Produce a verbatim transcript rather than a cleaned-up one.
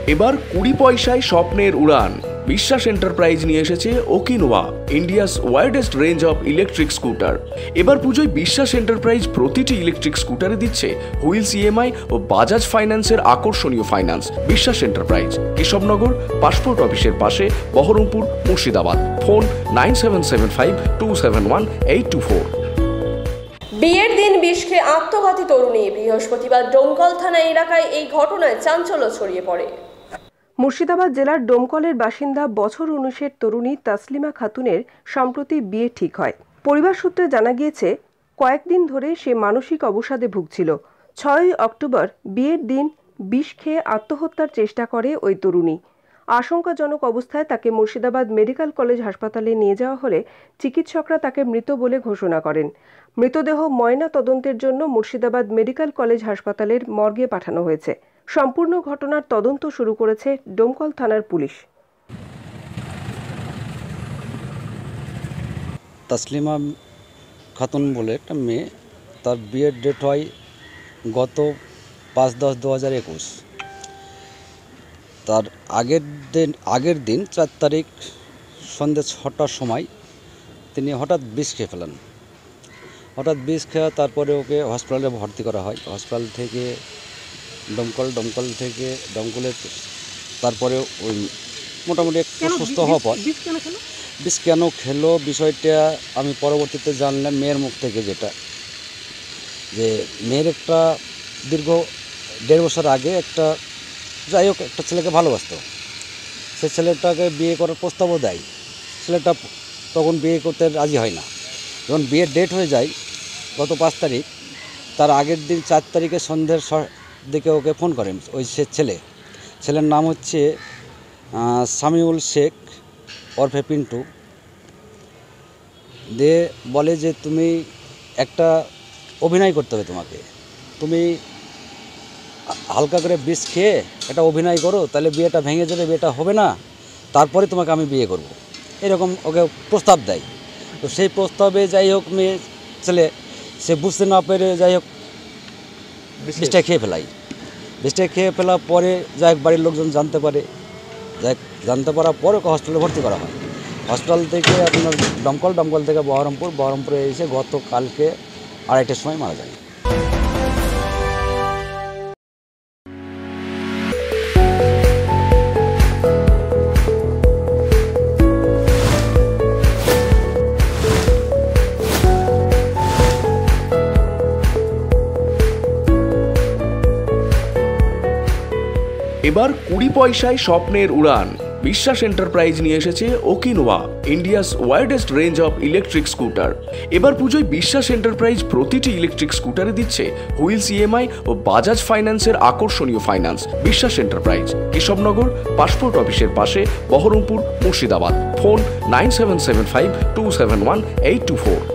এবার কুড়ি পয়সায় স্বপ্নের উড়ান। বিশ্বাস এন্টারপ্রাইজ নিয়ে এসেছে ওকিনোয়া, India's widest range of electric scooter. এবার পুজোয় বিশ্বাস এন্টারপ্রাইজ প্রতিটি ইলেকট্রিক স্কুটারে দিচ্ছে হুইলস ইএমআই ও বাজাজ ফাইন্যান্সের আকর্ষণীয় ফাইন্যান্স। বিশ্বাস এন্টারপ্রাইজ, কেশবনগর, পাসপোর্ট অফিসের পাশে, Baharampur, Murshidabad. Phone nine seven seven five two seven one eight two four. বিয়ের দিন বিষ খেয়ে আত্মঘাতী তরুণী। বৃহস্পতিবার ডোমকল থানা এলাকায় এই ঘটনায় চাঞ্চল্য ছড়িয়ে পড়ে। মুর্শিদাবাদ জেলার ডোমকলের বাসিন্দা বছর উনিশের তরুণী তাসলিমা খাতুনের সম্প্রতি বিয়ে ঠিক হয়। পরিবার সূত্রে জানা গিয়েছে, কয়েকদিন ধরে সে মানসিক অবসাদে ভুগছিল। ছয়ই অক্টোবর বিয়ের দিন বিষ খেয়ে আত্মহত্যার চেষ্টা করে ওই তরুণী। আশঙ্কাজনক অবস্থায় তাকে মুর্শিদাবাদ মেডিকেল কলেজ হাসপাতালে নিয়ে যাওয়া হলে চিকিৎসকরা তাকে মৃত বলে ঘোষণা করেন। মৃতদেহ ময়না তদন্তের জন্য মুর্শিদাবাদ মেডিকেল কলেজ হাসপাতালের মর্গে পাঠানো হয়েছে। সম্পূর্ণ ঘটনার তদন্ত শুরু করেছে ডোমকল থানার পুলিশ। তাসলিমা খাতুন বলে একটা মেয়ে, তার বিয়ের ডেট হয় গত পাঁচ দশ দু হাজার একুশ। তার আগের দিন আগের দিন চার তারিখ সন্ধ্যে ছটার সময় তিনি হঠাৎ বিষ খেয়ে ফেলেন। হঠাৎ বিষ খেয়ে তারপরে ওকে হসপিটালে ভর্তি করা হয়। হসপিটাল থেকে দমকল দমকল থেকে দমকলের তারপরে ওই মোটামুটি একটু সুস্থ হওয়ার পর বিষ কেন খেলো বিষয়টা আমি পরবর্তীতে জানলাম মেয়ের মুখ থেকে, যেটা যে মেয়ের একটা দীর্ঘ দেড় বছর আগে একটা যাই হোক একটা ছেলেকে ভালোবাসত। সে ছেলেটাকে বিয়ে করার প্রস্তাবও দেয়। ছেলেটা তখন বিয়ে করতে রাজি হয় না। যখন বিয়ের ডেট হয়ে যায় গত পাঁচ তারিখ, তার আগের দিন চার তারিখে সন্ধ্যের দিকে ওকে ফোন করেন ওই সে ছেলে। ছেলের নাম হচ্ছে সামিউল শেখ ওরফে পিন্টু। দিয়ে বলে যে তুমি একটা অভিনয় করতে হবে, তোমাকে তুমি হালকা করে বিষ খেয়ে একটা অভিনয় করো, তাহলে বিয়েটা ভেঙে যাবে, বিয়েটা হবে না, তারপরে তোমাকে আমি বিয়ে করব, এরকম ওকে প্রস্তাব দেয়। তো সেই প্রস্তাবে যাই হোক মেয়ে ছেলে সে বুঝতে না পেরে যাই হোক বিষটা খেয়ে ফেলাই। বিষটা খেয়ে ফেলার পরে যাই হোক বাড়ির লোকজন জানতে পারে। যাই জানতে পারার পরে ওকে হসপিটালে ভর্তি করা হয়। হসপিটাল থেকে আপনার দমকল দমকল থেকে বহরমপুর বহরমপুরে এসে গতকালকে আড়াইটার সময় মারা যায়। এবার কুড়ি পয়সায় স্বপ্নের উড়ান। বিশ্বাস এন্টারপ্রাইজ নিয়ে এসেছে ওকিনোয়া, India's widest range of electric scooter. এবার পুজোয় বিশ্বাস এন্টারপ্রাইজ প্রতিটি ইলেকট্রিক স্কুটারে দিচ্ছে হুইলস ইএমআই ও বাজাজ ফাইন্যান্সের আকর্ষণীয় ফাইন্যান্স। বিশ্বাস এন্টারপ্রাইজ, কেশবনগর, পাসপোর্ট অফিসের পাশে, Baharampur, Murshidabad. Phone nine seven seven five two seven one eight two four.